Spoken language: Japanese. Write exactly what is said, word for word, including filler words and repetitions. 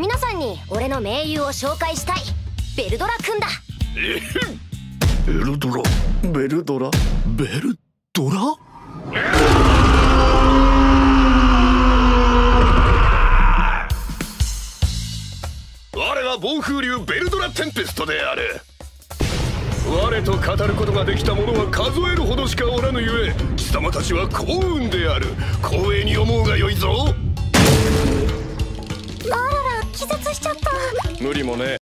皆さんに俺の盟友を紹介したい。ベルドラ君だ。 ベルドラベルドラベルドラ我は暴風竜ベルドラ・テンペストである。我と語ることができた者は数えるほどしかおらぬゆえ、貴様たちは幸運である。光栄に思うがよいぞ。 あらら、気絶しちゃった。 無理もね。